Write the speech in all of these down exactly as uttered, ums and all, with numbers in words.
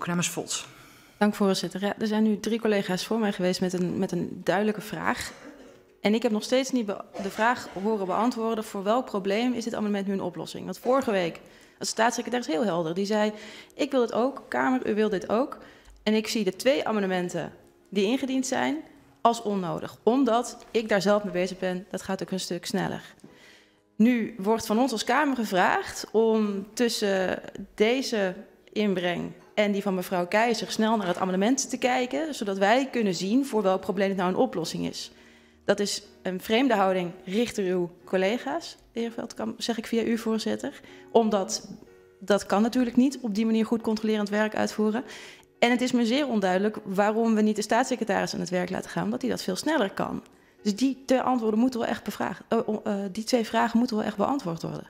Koek namens Volt. Dank voorzitter. Ja, er zijn nu drie collega's voor mij geweest met een, met een duidelijke vraag. En ik heb nog steeds niet de vraag horen beantwoorden voor welk probleem is dit amendement nu een oplossing. Want vorige week was de staatssecretaris heel helder. Die zei, ik wil dit ook, Kamer, u wil dit ook. En ik zie de twee amendementen die ingediend zijn als onnodig. Omdat ik daar zelf mee bezig ben, dat gaat ook een stuk sneller. Nu wordt van ons als Kamer gevraagd om tussen deze inbreng en die van mevrouw Keizer snel naar het amendement te kijken, zodat wij kunnen zien voor welk probleem het nou een oplossing is. Dat is een vreemde houding richting uw collega's, de heer Veldkamp, zeg ik via u, voorzitter. Omdat dat kan natuurlijk niet op die manier goed controlerend werk uitvoeren. En het is me zeer onduidelijk waarom we niet de staatssecretaris aan het werk laten gaan, omdat hij dat veel sneller kan. Dus die twee antwoorden moeten wel echt bevraagd, uh, uh, die twee vragen moeten wel echt beantwoord worden.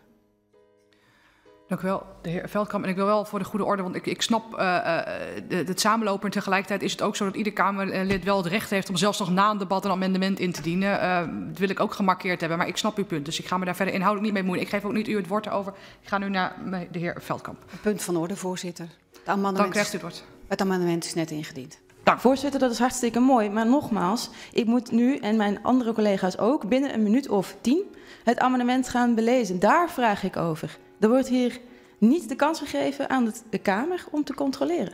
Dank u wel, de heer Veldkamp. En ik wil wel voor de goede orde, want ik, ik snap uh, uh, de, het samenlopen. En tegelijkertijd is het ook zo dat ieder Kamerlid wel het recht heeft om zelfs nog na een debat een amendement in te dienen. Uh, dat wil ik ook gemarkeerd hebben, maar ik snap uw punt. Dus ik ga me daar verder inhoudelijk niet mee bemoeien. Ik geef ook niet u het woord erover. Ik ga nu naar de heer Veldkamp. Punt van orde, voorzitter. Dan krijgt u het woord. Het amendement is net ingediend. Dank. Voorzitter, dat is hartstikke mooi. Maar nogmaals, ik moet nu en mijn andere collega's ook binnen een minuut of tien het amendement gaan belezen. Daar vraag ik over. Er wordt hier niet de kans gegeven aan de Kamer om te controleren.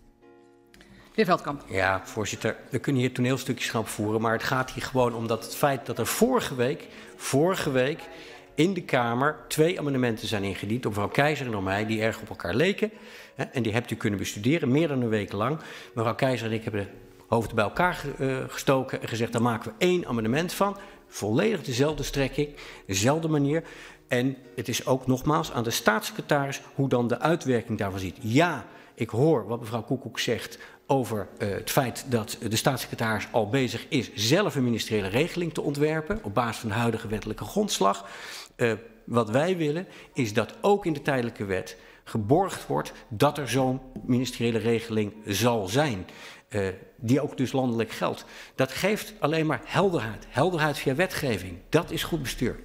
De heer Veldkamp. Ja, voorzitter, we kunnen hier toneelstukjes gaan opvoeren, maar het gaat hier gewoon om dat het feit dat er vorige week, vorige week in de Kamer twee amendementen zijn ingediend door mevrouw Keizer en door mij, die erg op elkaar leken. Hè, en die hebt u kunnen bestuderen, meer dan een week lang. Mevrouw Keizer en ik hebben de hoofden bij elkaar uh, gestoken en gezegd, daar maken we één amendement van. Volledig dezelfde strekking, dezelfde manier. En het is ook nogmaals aan de staatssecretaris hoe dan de uitwerking daarvan ziet. Ja, ik hoor wat mevrouw Koekoek zegt over uh, het feit dat de staatssecretaris al bezig is zelf een ministeriële regeling te ontwerpen op basis van de huidige wettelijke grondslag. Uh, wat wij willen is dat ook in de tijdelijke wet geborgd wordt dat er zo'n ministeriële regeling zal zijn. Uh, die ook dus landelijk geldt. Dat geeft alleen maar helderheid. Helderheid via wetgeving. Dat is goed bestuur.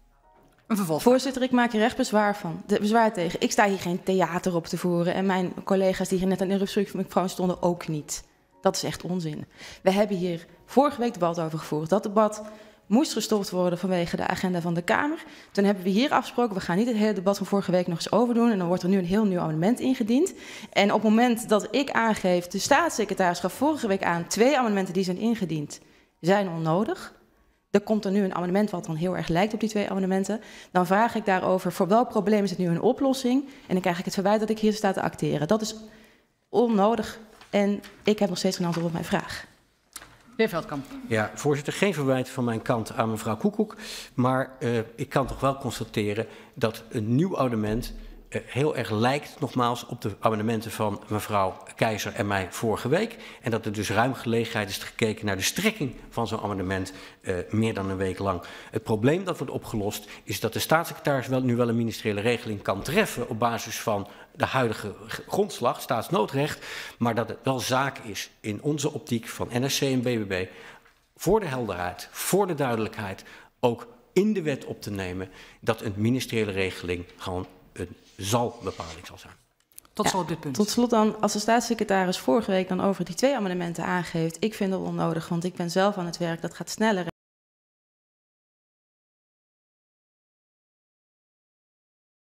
Een vervolg. Voorzitter, ik maak hier echt bezwaar van. De, bezwaar tegen. Ik sta hier geen theater op te voeren. En mijn collega's die hier net aan de interruptie van mevrouw stonden ook niet. Dat is echt onzin. We hebben hier vorige week debat over gevoerd. Dat debat moest gestopt worden vanwege de agenda van de Kamer. Toen hebben we hier afgesproken, we gaan niet het hele debat van vorige week nog eens overdoen. En dan wordt er nu een heel nieuw amendement ingediend. En op het moment dat ik aangeef, de staatssecretaris gaf vorige week aan, twee amendementen die zijn ingediend, zijn onnodig. Er komt er nu een amendement wat dan heel erg lijkt op die twee amendementen. Dan vraag ik daarover, voor welk probleem is het nu een oplossing? En dan krijg ik het verwijt dat ik hier sta te acteren. Dat is onnodig. En ik heb nog steeds geen antwoord op mijn vraag. De heer Veldkamp. Ja, voorzitter, geen verwijt van mijn kant aan mevrouw Koekoek. Maar uh, ik kan toch wel constateren dat een nieuw amendement uh, heel erg lijkt, nogmaals, op de amendementen van mevrouw Keizer en mij vorige week. En dat er dus ruim gelegenheid is gekeken naar de strekking van zo'n amendement uh, meer dan een week lang. Het probleem dat wordt opgelost is dat de staatssecretaris wel, nu wel een ministeriële regeling kan treffen op basis van de huidige grondslag, staatsnoodrecht, maar dat het wel zaak is in onze optiek van N S C en B B B voor de helderheid, voor de duidelijkheid, ook in de wet op te nemen dat een ministeriële regeling gewoon een zal-bepaling zal zijn. Tot ja, slot dit punt. Tot slot dan, als de staatssecretaris vorige week dan over die twee amendementen aangeeft, ik vind dat onnodig, want ik ben zelf aan het werk, dat gaat sneller.